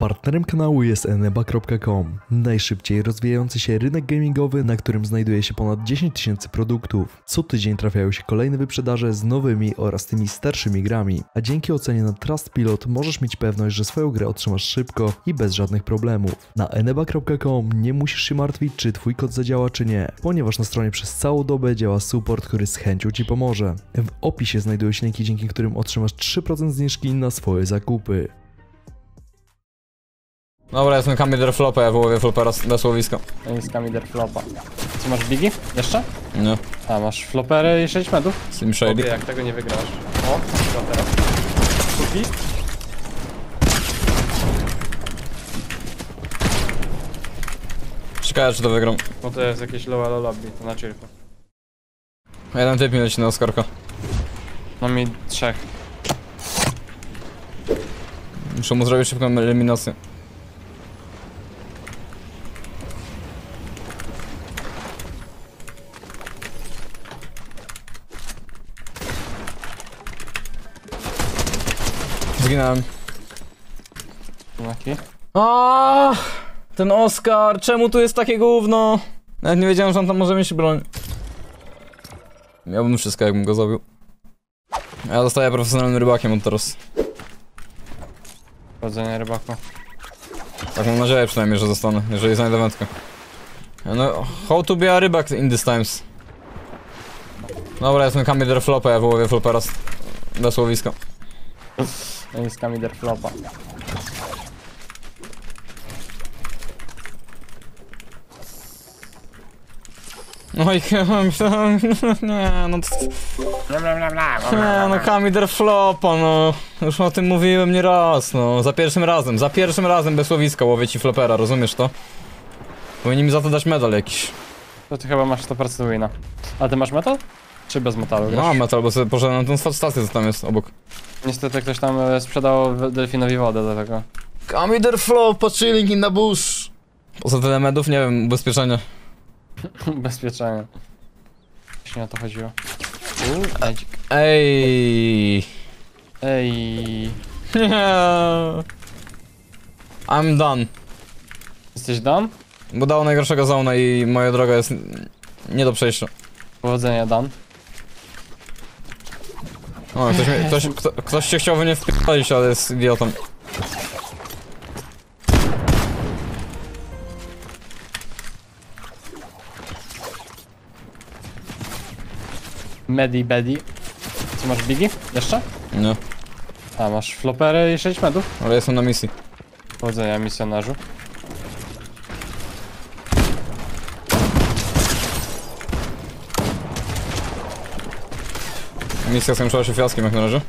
Partnerem kanału jest eneba.com, najszybciej rozwijający się rynek gamingowy, na którym znajduje się ponad 10 000 produktów. Co tydzień trafiają się kolejne wyprzedaże z nowymi oraz tymi starszymi grami, a dzięki ocenie na Trustpilot możesz mieć pewność, że swoją grę otrzymasz szybko i bez żadnych problemów. Na eneba.com nie musisz się martwić, czy twój kod zadziała czy nie, ponieważ na stronie przez całą dobę działa support, który z chęcią ci pomoże. W opisie znajdują się linki, dzięki którym otrzymasz 3% zniżki na swoje zakupy. Dobra, jestem Kamider Flopa, ja wyłowię flopera na słowisko. To jest Kamider Flopa. Co masz bigi? Jeszcze? Nie. A, masz flopery i 6 medów? Slim Shady. Jak tego nie wygrasz. O, co teraz? Kuki? Ciekawe, czy to wygram. No to jest jakieś low elo lobby, to na chillku. Jeden typ mi leci na Oskarka. No mi 3. Muszę mu zrobić szybką eliminację. Zginąłem. Jaki? Aaaa! Ten Oskar, czemu tu jest takie gówno? Nawet nie wiedziałem, że on tam może mieć broń. Miałbym wszystko, jakbym go zabił. Ja zostaję profesjonalnym rybakiem od teraz. Chodzenie rybaku. Tak mam nadzieję przynajmniej, że zostanę, jeżeli znajdę wędkę. No, how to be a rybak in these times. Dobra, jestem Kamider Flopa, ja wyłowię flopera na słowisko. To jest Kamider Flopa. Oj, nie, no nie, no Kamider Flopa, no. Już o tym mówiłem nieraz, no. Za pierwszym razem bez słowiska łowię ci flopera, rozumiesz to? Powinni mi za to dać medal jakiś. To ty chyba masz 100% wina. A ty masz metal? Czy bez metalu grasz? No mam metal, bo sobie poszedłem na tą stację, co tam jest obok. Niestety ktoś tam sprzedał delfinowi wodę do tego. Kamider Flopa, chilling in the bush. Poza tyle medów, nie wiem, ubezpieczenie. Bezpieczenie. Jeśli o to chodziło. Edzik. Ej. Ej. Nie. I'm done. Jesteś done? Bo dało najgorszego zona i moja droga jest nie do przejścia. Powodzenia, Dan. O, ktoś się chciał we mnie wpierdolić, ale jest idiotą. Medi Bedi. Co masz bigi? Jeszcze? Nie, A, masz flopery i 6 medów? ale jestem na misji. Powodzenia, misjonarzu. Misja skończyła się fiaskiem jak na razie.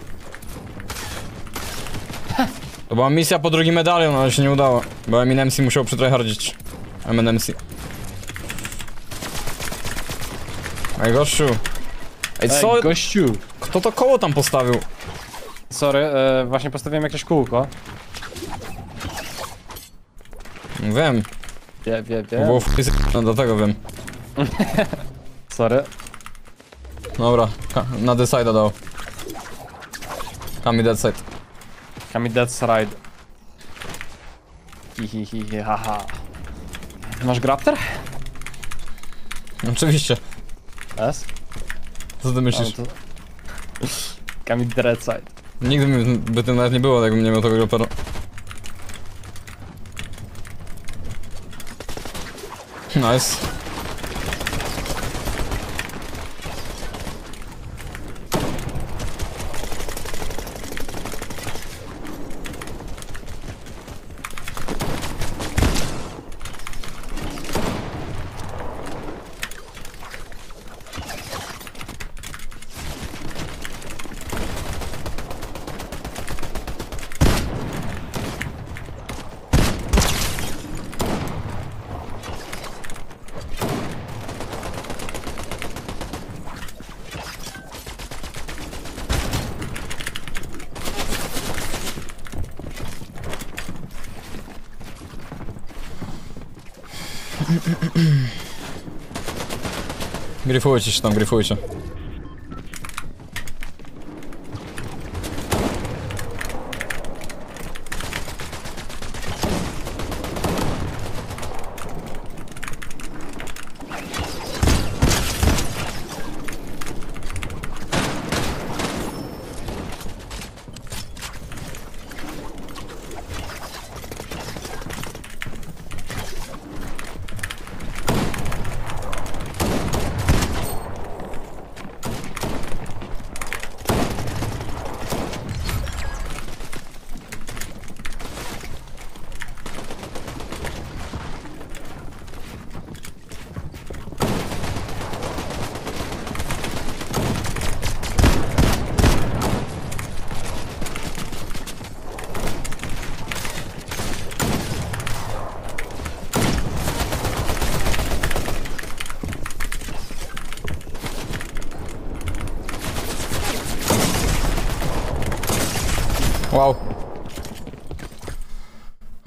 To była misja po drugim medalion, ale się nie udało. Bo Eminemsi musiał przytryhardzić. Eminemsi. Ej gościu. Ej co? Ej, gościu! Kto to koło tam postawił? Sorry, właśnie postawiłem jakieś kółko. Wiem. To było no dlatego wiem. Sorry. Dobra, na the side dał. Kami dead side. Kami Dead Ride. Hihihi, haha. Masz grapter? Oczywiście. S? Co ty myślisz? Kami Dead Side. Nigdy by tym nawet nie było, jakbym nie miał tego grupera. Nice. Gryfujcie się tam, gryfujcie.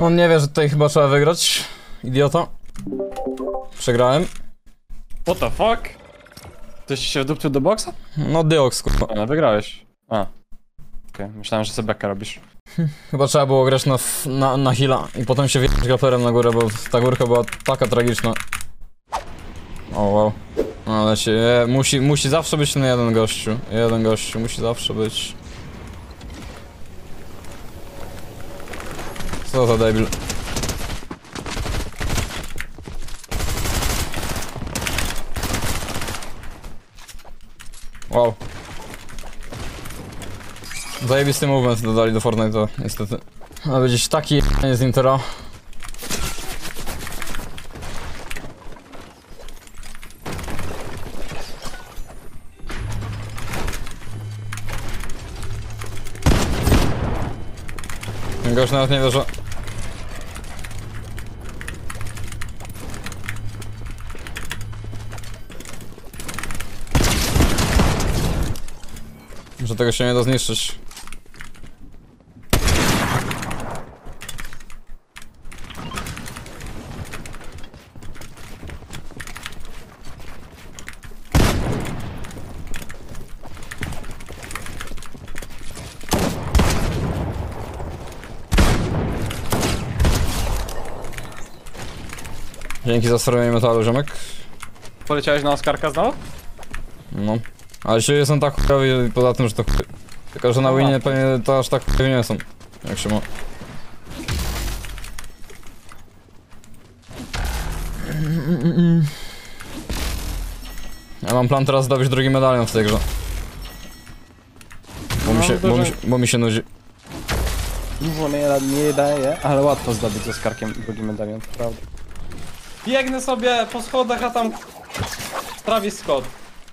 On nie wie, że tutaj chyba trzeba wygrać. Idiota. Przegrałem. What the fuck? Ktoś ci się wdupczył do boksa? No Diox, kurwa. A, wygrałeś. A. Okej, myślałem, że sobie bekę robisz. Chyba trzeba było grać na heala i potem się wjechać graperem na górę, bo ta górka była taka tragiczna. O wow. Ale się, musi zawsze być ten jeden gościu. Jeden gościu musi zawsze być. Co za debil. Wow. Zajebisty movement dodali do Fortnite'a, niestety. Ale będzie taki z Intera. Goś nawet nie wie, że... że tego się nie da zniszczyć. Dzięki za stworzenie metalu, ziomek. Poleciałeś na Oskarka znowu? No. Ale się są tak chujowi poza tym, że to chuj. Tylko, że na winie pewnie to aż tak chujowi nie są. Jak się ma. Ja mam plan teraz zdobyć drugi medalion w tej grze. Bo mi się nudzi. Dużo nie daje, ale łatwo zdobyć z Oskarkiem drugi medalion, to prawda. Biegnę sobie po schodach, a tam... Travis Scott.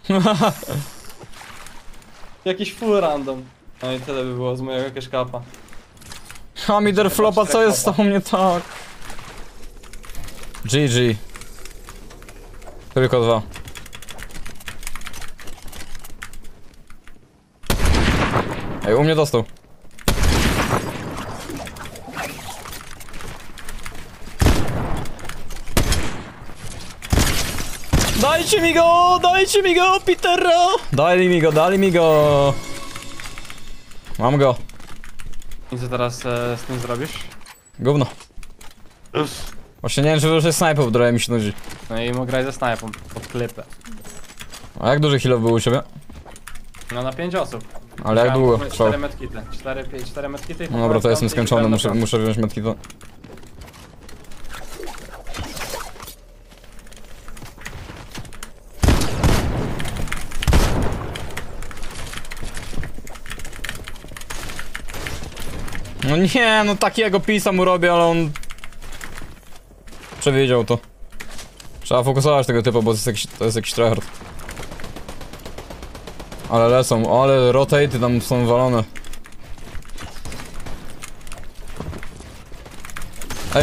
Jakiś full random. No i tyle by było z mojego kieszkapa. Hamider flopa, co jest z tobą nie tak? GG. Tylko 2. Ej, u mnie dostał. Dajcie mi go, Petero! Dali mi go. Mam go. I co teraz z tym zrobisz? Gówno. Właśnie nie wiem, czy już jest snajper, bo trochę mi się nudzi. No i mu graj ze snajpą, pod klipę. A jak duży heal był u ciebie? No na 5 osób. Ale jak długo trwał? 4 medkity. 4 medkity. No dobra, to jestem skończony, muszę wziąć medkita. No nie, no takiego pisa mu robię, ale on... przewidział to. Trzeba fokusować tego typu, bo to jest jakiś tryhard. Ale lecą, ale rotate tam są walone. Ej!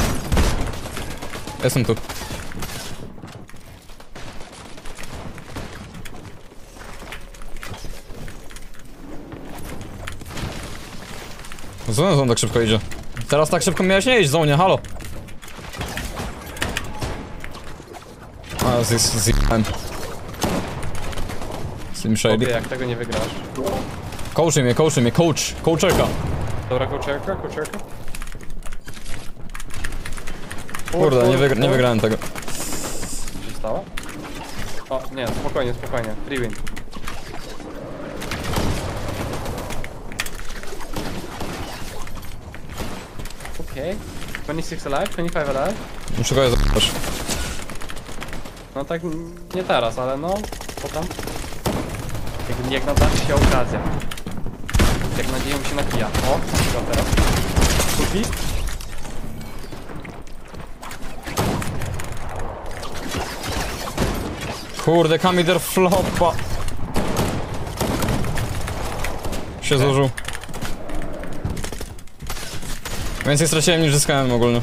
Jestem tu. Co on tak szybko idzie? Teraz tak szybko miałeś nie iść, zonie, halo! A, zjebałem. Slim Shady. Jak tego nie wygrasz? Coachy mnie, coacherka. Dobra, koczerka. Kurde, nie wygrałem tego. Co się stało? O, nie, spokojnie. Free win. Okej. 26 alive, 25 alive. Muszę go zobaczyć. No tak, nie teraz, ale no, potem. Jak nadarzy się okazja. Jak nadzieją się na kija. O, co teraz? Kupi? Kurde, Kamider flopa. Się zużył. Więcej straciłem niż zyskałem ogólnie.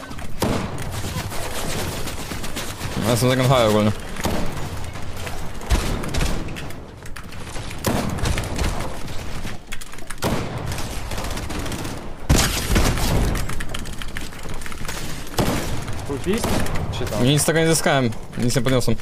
Ja jestem second high ogólnie. list? Czy tam? Nic z tego nie zyskałem, nic nie podniosłem.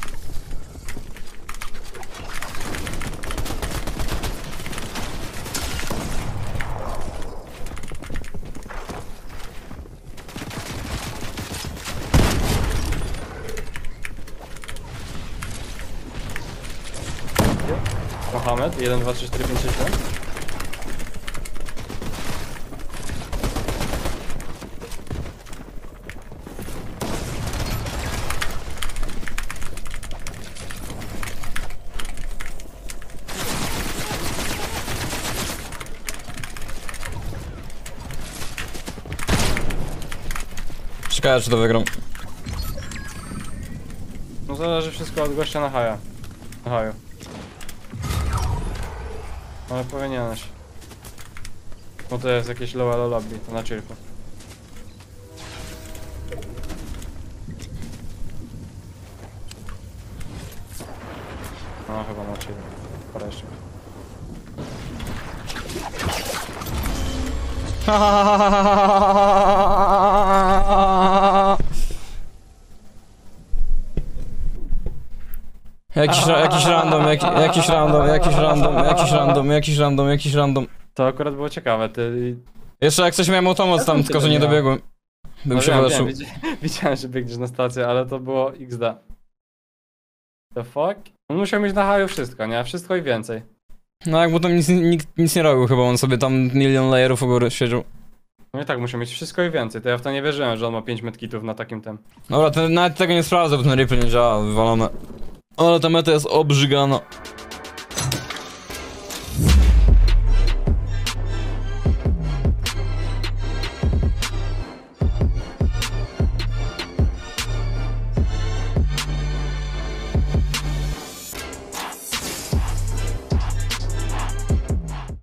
Mohamed, 1, 2, 3, 4, 5, 6, 7. Ciekawe, czy to wygram. No zależy wszystko od gościa na haja. Na haju. Ale powinieneś. Bo to jest jakieś low elo lobby, to na chillku. No chyba na chillku. Parę jeszcze. Jakiś random. To akurat było ciekawe, ty... Jeszcze jak coś miałem automat tam, tylko że nie dobiegłem. Bym się wyleczył. Widziałem, że biegniesz na stację, ale to było XD. The fuck? On musiał mieć na haju wszystko, nie? Wszystko i więcej. No jak mu tam nikt nic nie robił chyba, on sobie tam milion layerów u góry siedział. No i tak musiał mieć wszystko i więcej, to ja w to nie wierzyłem, że on ma 5 medkitów na takim tym. Dobra, nawet tego nie sprawdzę, bo ten replay nie działa, wywalone. Ale ta meta jest obrzygana.